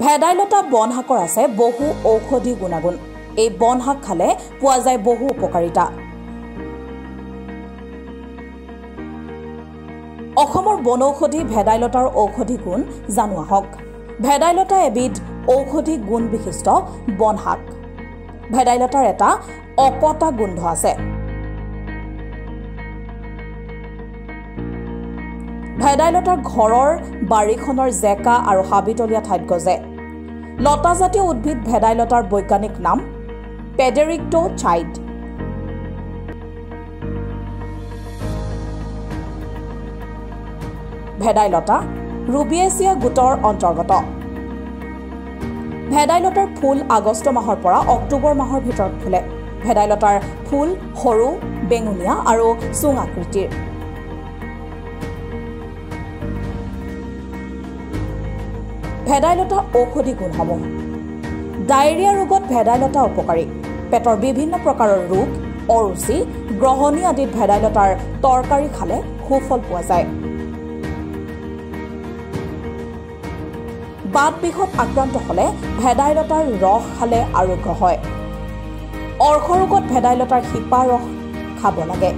ভেদাইলতা বন শাকৰ আছে বহু ঔষধি গুণাগুণ। এই বন শাক খালে পোৱা যায় বহু উপকাৰিতা। অসমৰ বনৌষধি ভেদাইলতাৰ ঔষধি গুণ জানো আহক। ভেদাইলতা এবিধ ঔষধি গুণ বিশিষ্ট বন শাক। ভেদাইলতাৰ এটা অকটা গোন্ধ আছে। ভেদাইলতাৰ ঘৰৰ বাৰীখনৰ জেকা আৰু হাবিতলীয়া ঠাইত গজে। লতাজাতীয় উদ্ভিদ ভেদাইলতাৰ বৈজ্ঞানিক নাম পেডেৰিক্টোচাইড। ভেদাইলতা ৰুবিয়েচিয়া গোটৰ অন্তৰ্গত। ভেদাইলতাৰ ফুল আগষ্ট মাহৰ পৰা অক্টোবৰ মাহৰ ভিতৰত ফুলে। ভেদাইলতাৰ ফুল সৰু, বেঙুনীয়া আৰু চুং আকৃতিৰ। ভেদাইলতা ঔষধি গুণসমূহ। ডায়েৰিয়া ৰোগত ভেদাইলতা উপকাৰী। পেটৰ বিভিন্ন প্ৰকাৰৰ ৰোগ, অৰুচি, গ্ৰহণী আদিত ভেদাইলতাৰ তৰকাৰী খালে সুফল পোৱা যায়। বাত বিষত আক্ৰান্ত হলে ভেদাইলতাৰ ৰস খালে আৰোগ্য হয়। অৰ্শ ৰোগত ভেদাইলতাৰ শিপা ৰস খাব লাগে।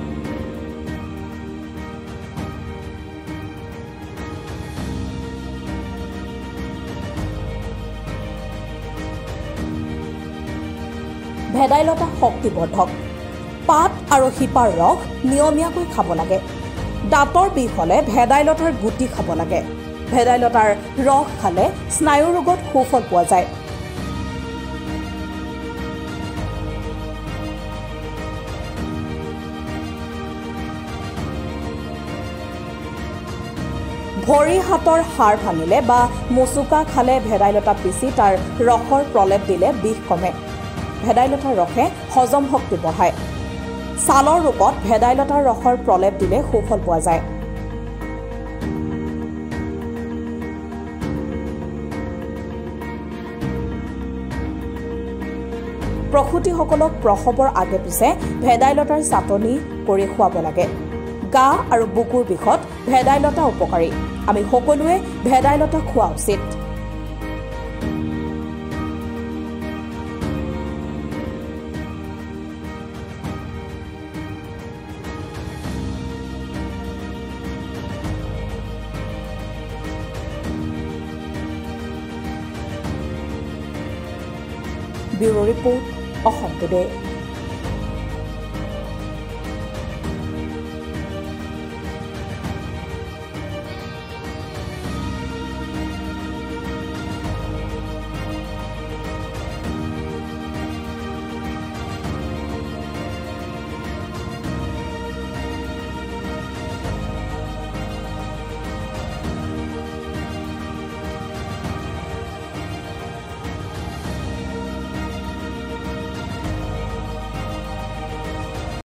ভেদাইলতা শক্তিবৰ্ধক। পাত আৰু শিপাৰ ৰস নিয়মীয়াকৈ খাব লাগে। দাঁতৰ বিষ হলে ভেদাইলতাৰ গুটি খাব লাগে। ভেদাইলতাৰ ৰস খালে স্নায়ু ৰোগত সুফল পোৱা যায়। ভৰি হাতৰ হাড় ভাঙিলে বা মুচুকা খালে ভেদাইলতা পিচি তাৰ ৰসৰ প্ৰলেপ দিলে বিষ কমে। ভেদাইলতাৰ ৰসে হজম শক্তি বঢ়ায়। ছালৰ ৰোগত ভেদাইলতাৰ ৰসৰ প্ৰলেপ দিলে সুফল পোৱা যায়। প্ৰসূতিসকলক প্ৰসৱৰ আগে পিছে ভেদাইলতাৰ চাটনি কৰি খুৱাব লাগে। গা আৰু বুকুৰ বিষত ভেদাইলতা উপকাৰী। আমি সকলোৱে ভেদাইলতা খোৱা উচিত। Bureau report, Assam today.